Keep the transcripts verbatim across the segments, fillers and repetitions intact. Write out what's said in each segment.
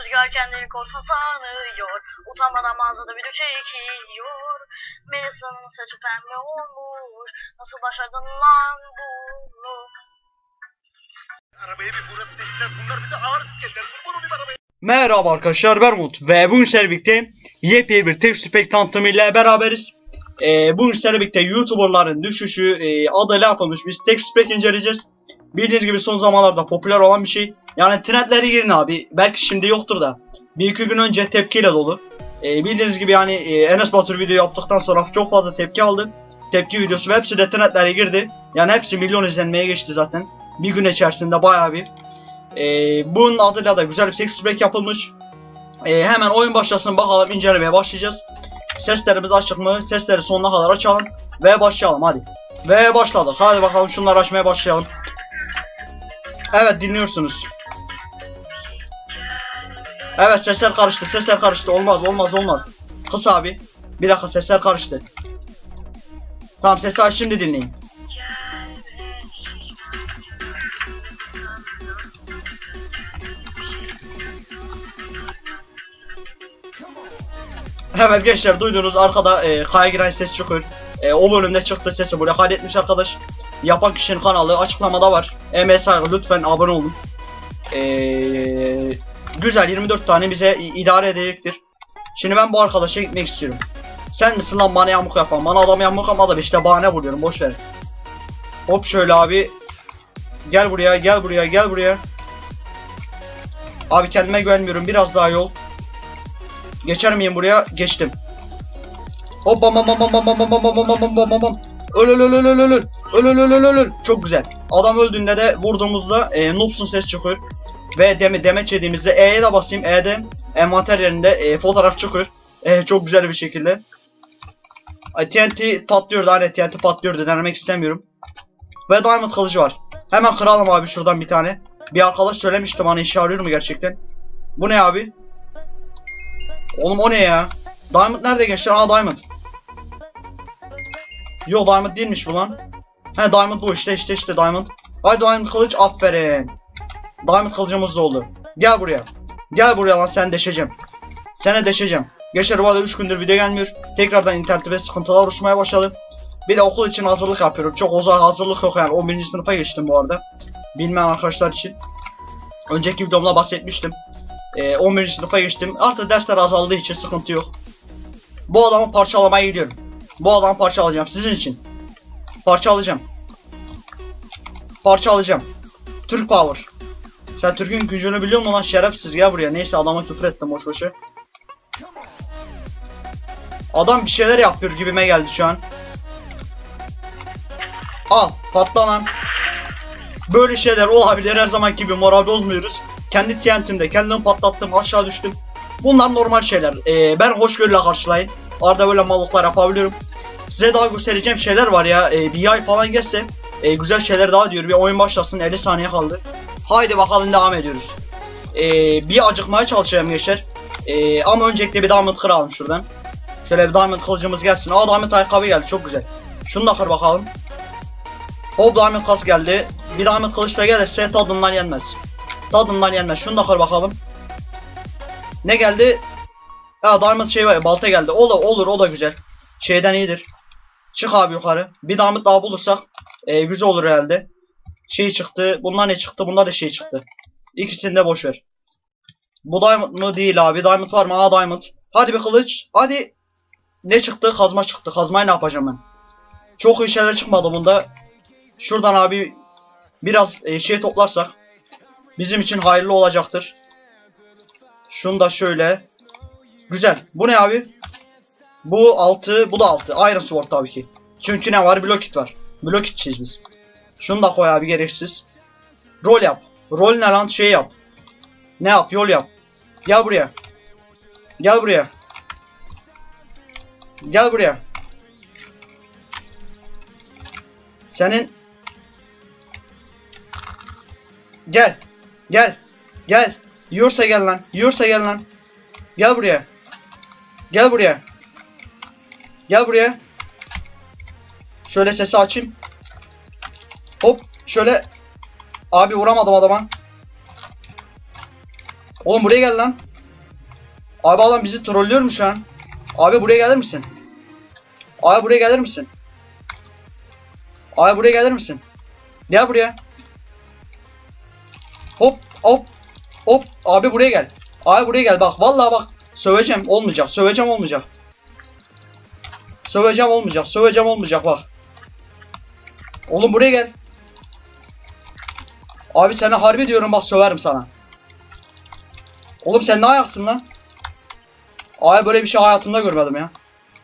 Rüzgar kendini korsan sanıyor. Utanmadan mağazada video çekiyor. Melisa'nın saçı pembe olmuş. Nasıl başardın lan bunu? Arabaya bir Murat ateşler. Bunlar bize ağır iskeller. Vurma onu bir arabaya. Merhaba arkadaşlar, ben Umut ve bugün sizlerle birlikte yepyeni bir Texture Pack tanıtımıyla beraberiz. Ee, bugün sizlerle birlikte YouTuber'ların düşüşü e, adıyla yapılmış biz Texture Pack inceleyeceğiz. Bildiğiniz gibi son zamanlarda popüler olan bir şey. Yani trendlere girin abi. Belki şimdi yoktur da. Bir iki gün önce tepkiyle dolu. Ee, bildiğiniz gibi yani e, Enes Batur video yaptıktan sonra çok fazla tepki aldı. Tepki videosu ve hepsi de trendlere girdi. Yani hepsi milyon izlenmeye geçti zaten. Bir gün içerisinde bayağı bir. Ee, bunun adıyla da güzel bir Texture Pack yapılmış. Ee, hemen oyun başlasın bakalım, incelemeye başlayacağız. Seslerimiz açık mı? Sesleri sonuna kadar açalım ve başlayalım hadi. Ve başladık. Hadi bakalım şunları açmaya başlayalım. Evet, dinliyorsunuz. Evet, sesler karıştı. Sesler karıştı. Olmaz olmaz olmaz. Kıs abi. Bir dakika, sesler karıştı. Tamam, sesi aç, şimdi dinleyin. Evet gençler, duydunuz arkada e, kaya giren ses çıkıyor. E, o bölümde çıktı sesi, buraya kaydetmiş arkadaş. Yapan kişinin kanalı açıklamada var. Emeğe saygı, lütfen abone olun. E, güzel, yirmi dört tane bize idare edecektir. Şimdi ben bu arkadaşa gitmek istiyorum. Sen misin lan bana yamuk yapan? Bana adam yamuk ama da işte bahane vuruyorum, boş ver. Hop şöyle abi. Gel buraya, gel buraya, gel buraya. Abi kendime güvenmiyorum, biraz daha yol. Geçer miyim buraya? Geçtim. Hop bam bam bam bam bam bam bam bam bam bam bam bam bam. Öl öl öl öl öl öl öl öl öl öl öl. Çok güzel. Adam öldüğünde de vurduğumuzda e, noobsun ses çıkıyor. Ve deme demeç yediğimizde E'ye de basayım. E'de envanter yerinde e, fotoğraf çıkıyor. E, çok güzel bir şekilde. T N T patlıyordu, hani T N T patlıyordu, denemek istemiyorum. Ve diamond kılıcı var. Hemen kıralım abi şuradan bir tane. Bir arkadaş söylemişti bana, işe yarıyor mu gerçekten? Bu ne abi? Oğlum o ne ya? Diamond nerede gençler? Aa, Diamond. Yo, Diamond değilmiş bu lan. He, Diamond bu işte işte işte Diamond. Ay, Diamond kılıç, aferin. Diamond kılıcımız da oldu. Gel buraya. Gel buraya lan, sen deşeceğim. Sene deşeceğim. Gençler bu arada üç gündür video gelmiyor. Tekrardan internette ve sıkıntılar oluşmaya başladı. Bir de okul için hazırlık yapıyorum. Çok uzak hazırlık yok yani. on birinci sınıfa geçtim bu arada. Bilmeyen arkadaşlar için. Önceki videomda bahsetmiştim. Ee, on birinci sınıfa geçtim. Artık dersler azaldığı için sıkıntı yok. Bu adamı parçalamaya gidiyorum. Bu adamı parçalayacağım sizin için. Parçalayacağım. Parçalayacağım. Türk Power. Sen Türk'ün gücünü biliyor musun lan şerefsiz, gel buraya. Neyse, adama küfür ettim boş boşa. Adam bir şeyler yapıyor gibime geldi şu an. Al, patla lan. Böyle şeyler olabilir, her zaman gibi moral bozmuyoruz. Kendi T N T'imde kendimi patlattım, aşağı düştüm. Bunlar normal şeyler. Ee, ben hoşgörüyle karşılayın. Arada böyle mallıklar yapabiliyorum. Size daha göstereceğim şeyler var ya. Ee, bir ay falan geçse e, güzel şeyler daha diyor. Bir oyun başlasın, elli saniye kaldı. Haydi bakalım, devam ediyoruz. Ee, bir acıkmaya çalışacağım gençler. Ee, ama öncelikle bir diamond kıralım şuradan. Şöyle bir diamond kılıcımız gelsin. Aa, diamond ayakkabı geldi, çok güzel. Şunu da kır bakalım. Hop, diamond kas geldi. Bir diamond kılıç da gelirse tadından yenmez. Tadından yenmez. Şunu da kır bakalım. Ne geldi? Ha, diamond şey var, balta geldi. O da olur, o da güzel. Şeyden iyidir. Çık abi yukarı. Bir diamond daha bulursak e, güzel olur herhalde. Şey çıktı. Bunlar ne çıktı? Bunlar da şey çıktı. İkisini de boş ver. Bu diamond mı? Değil abi. Diamond var mı? Aa, diamond. Hadi bir kılıç. Hadi. Ne çıktı? Kazma çıktı. Kazmayı ne yapacağım ben? Çok iyi şeyler çıkmadı bunda. Şuradan abi biraz e, şey toplarsak bizim için hayırlı olacaktır. Şunu da şöyle. Güzel. Bu ne abi? Bu altı, bu da altı. Iron Sword tabii ki. Çünkü ne var? Blockit var. Blockit'çiyiz biz. Şunu da koy abi, gereksiz. Rol yap. Rol ne lan? Şey yap. Ne yap? Yol yap. Gel buraya. Gel buraya. Gel buraya. Senin Gel. Gel. Gel. Yiyorsa gel lan. Yiyorsa gel lan. Gel buraya. Gel buraya. Gel buraya. Şöyle sesi açayım. Hop. Şöyle. Abi vuramadım adama. Oğlum buraya gel lan. Abi adam bizi trollüyor mu şu an? Abi buraya gelir misin? Abi buraya gelir misin? Abi buraya gelir misin? Gel buraya. Hop hop hop. Abi buraya gel. Abi buraya gel bak. Vallahi bak. Söveceğim olmayacak. Söveceğim olmayacak. Söveceğim olmayacak. Söveceğim olmayacak bak. Oğlum buraya gel. Abi sana harbi diyorum bak söverim sana. Oğlum sen ne ayaksın lan? Abi böyle bir şey hayatımda görmedim ya.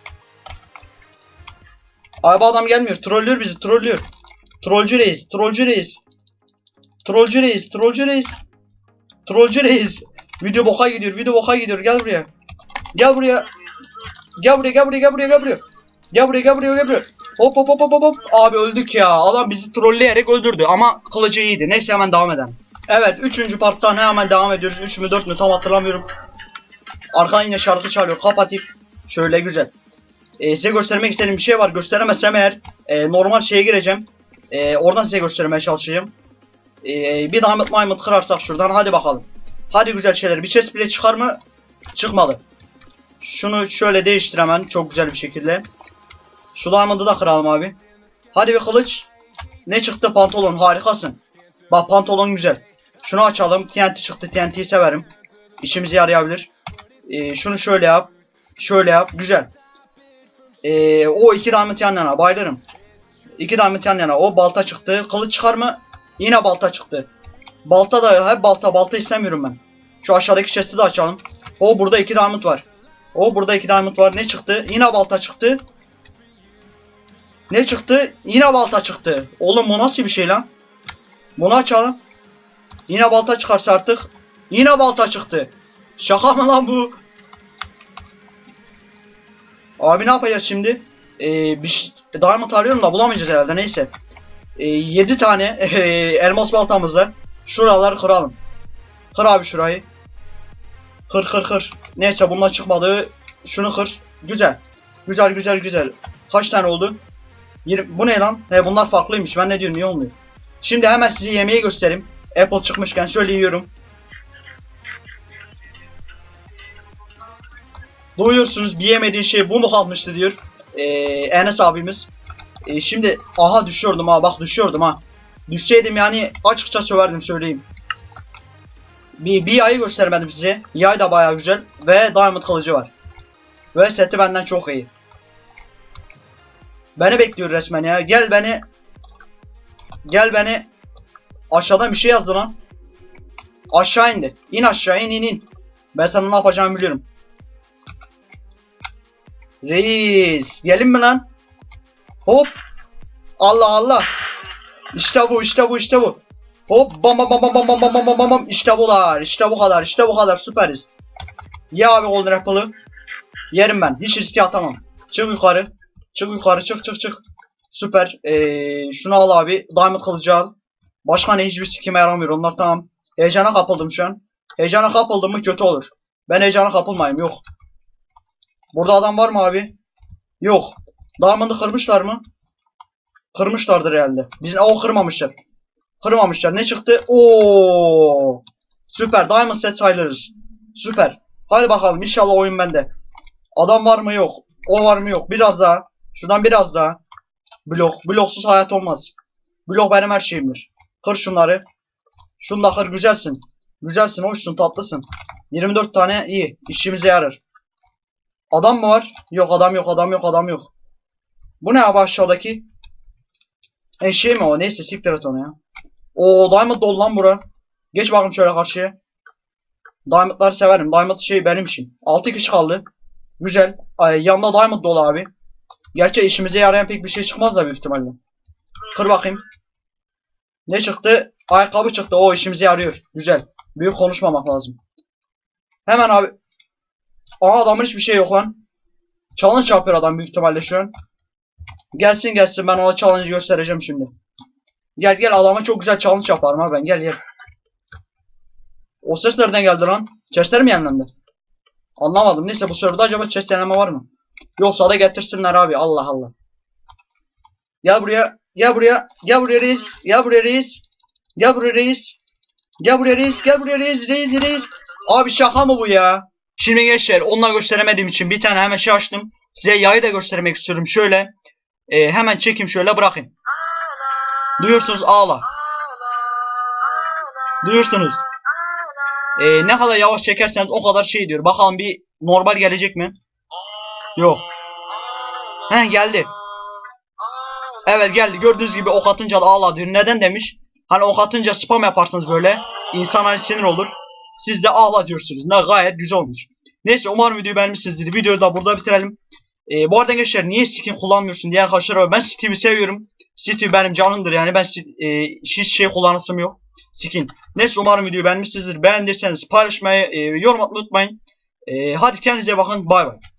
Abi adam gelmiyor. Trollüyor bizi. Trollüyor. Trollcü reis. Trollcü reis. Trollcü reis. Trollcü reis. Trollcü reis. Video boka gidiyor. Video boka gidiyor. Gel buraya. Gel buraya. Gel buraya. Gel buraya. Gel buraya. Gel buraya. Gel buraya. Gel buraya. Gel buraya. Hop hop hop hop hop. Abi öldük ya. Adam bizi trolleyerek öldürdü. Ama kılıcı iyiydi. Neyse hemen devam edelim. Evet. Üçüncü parttan hemen devam ediyoruz. Üç mü dört mü tam hatırlamıyorum. Arkadan yine şarkı çalıyor. Kapatayım. Şöyle güzel. Ee, size göstermek istediğim bir şey var. Gösteremezsem eğer e, normal şeye gireceğim. E, oradan size göstermeye çalışacağım. E, bir diamond diamond kırarsak şuradan. Hadi bakalım. Hadi güzel şeyler. Bir chest bile çıkar mı? Çıkmadı. Şunu şöyle değiştir hemen. Çok güzel bir şekilde. Şu diamond'ı da kıralım abi. Hadi bir kılıç. Ne çıktı? Pantolon. Harikasın. Bak pantolon güzel. Şunu açalım. T N T çıktı. T N T'yi severim. İşimize yarayabilir. E, şunu şöyle yap. Şöyle yap. Güzel. Ee, o iki diamond yan yana bayılırım. İki diamond yan yana. O balta çıktı. Kılıç çıkar mı? Yine balta çıktı. Balta da hep balta. Balta istemiyorum ben. Şu aşağıdaki chest'i de açalım. O burada iki diamond var. O burada iki diamond var. Ne çıktı? Yine balta çıktı. Ne çıktı? Yine balta çıktı. Oğlum bu nasıl bir şey lan? Bunu açalım. Yine balta çıkarsa artık. Yine balta çıktı. Şaka mı lan bu? Abi ne yapacağız şimdi? Ee, bir şey, diamond arıyorum da bulamayacağız herhalde neyse. Ee, yedi tane e, elmas baltamızla şuraları kıralım. Kır abi şurayı. Kır kır kır. Neyse bununla çıkmadı. Şunu kır. Güzel. Güzel güzel güzel. Kaç tane oldu? yirmi. Bu ne lan? He bunlar farklıymış. Ben ne diyorum niye olmuyor? Şimdi hemen size yemeği göstereyim. Apple çıkmışken şöyle yiyorum. Duyuyorsunuz bir yemediğin şey bu mu kalmıştı diyor ee, Enes abimiz. Ee, şimdi aha düşüyordum ha bak düşüyordum ha. Düşseydim yani açıkça söverdim söyleyeyim. Bir, bir yayı göstermedim size. Yay da baya güzel ve diamond kılıcı var. Ve seti benden çok iyi. Beni bekliyor resmen ya. Gel beni. Gel beni. Aşağıdan bir şey yazdı lan. Aşağı indi. İn aşağı in in in. Ben sana ne yapacağımı biliyorum. Reis. Gelin mi lan? Hop. Allah Allah. İşte bu işte bu işte bu. Hop bam bam bam bam bam bam bam bam bam. İşte bular. İşte bu kadar. İşte bu kadar. Süperiz. Ye abi golden apple'ı. Yerim ben. Hiç riske atamam. Çık yukarı. Çık yukarı. Çık çık çık. Süper. Ee, şunu al abi. Diamond kılıcı al. Başka ne hiçbir sikime yaramıyor. Onlar tamam. Heyecana kapıldım şu an. Heyecana kapıldım mı kötü olur. Ben heyecana kapılmayayım. Yok. Burada adam var mı abi? Yok. Diamond'ı kırmışlar mı? Kırmışlardır herhalde. Biz o kırmamışlar. Kırmamışlar. Ne çıktı? Oo! Süper. Diamond set sayılırız. Süper. Hadi bakalım. İnşallah oyun bende. Adam var mı? Yok. O var mı? Yok. Biraz daha. Şuradan biraz daha. Blok. Bloksuz hayat olmaz. Blok benim her şeyimdir. Kır şunları. Şunu da kır. Güzelsin. Güzelsin. Hoşsun. Tatlısın. yirmi dört tane iyi. İşimize yarar. Adam mı var? Yok adam yok adam yok adam yok. Bu ne abi aşağıdaki? E şey mi o? Neyse siktir et onu ya. Oo diamond dolu lan bura. Geç bakayım şöyle karşıya. Diamondları severim. Diamond şey benim işim. altı kişi kaldı. Güzel. Ay, yanında diamond dolu abi. Gerçi işimize yarayan pek bir şey çıkmaz da büyük ihtimalle. Kır bakayım. Ne çıktı? Ayakkabı çıktı. O işimize yarıyor. Güzel. Büyük konuşmamak lazım. Hemen abi. Aa adamın hiçbir şey yok lan. Challenge yapıyor adam büyük ihtimalle şu an. Gelsin gelsin ben ona challenge göstereceğim şimdi. Gel gel adama çok güzel challenge yaparım ha ben gel gel. O ses nereden geldi lan? Chestler mi yenilendi? Anlamadım. Neyse bu sırada acaba chest yenileme var mı? Yoksa da getirsinler abi Allah Allah. Gel buraya. Gel buraya. Gel buraya reis. Gel buraya reis. Gel buraya reis. Gel buraya reis. Gel buraya reis. Reis reis. Abi şaka mı bu ya? Şimdi gençler onunla gösteremediğim için bir tane hemen şey açtım. Size yayı da göstermek istiyorum. Şöyle e, hemen çekeyim şöyle bırakayım. Duyuyorsunuz ağla. Duyuyorsunuz. E, ne kadar yavaş çekerseniz o kadar şey diyor. Bakalım bir normal gelecek mi? Yok. Heh geldi. Evet geldi. Gördüğünüz gibi ok atınca ağla diyor. Neden demiş? Hani ok atınca spam yaparsınız böyle. İnsan hani sinir olur. Siz de ağla diyorsunuz. Ne gayet güzel olmuş. Neyse umarım videoyu beğenmişsinizdir. Videoyu da burada bitirelim. Ee, bu arada gençler niye skin kullanmıyorsun diye arkadaşlar var. Ben Steve'i seviyorum. Steve benim canımdır yani. Ben e, hiç şey kullanasım yok. Skin. Neyse umarım videoyu beğenmişsinizdir. Beğendiyseniz paylaşmayı, e, yorum atmayı unutmayın. E, hadi kendinize bakın. Bay bay.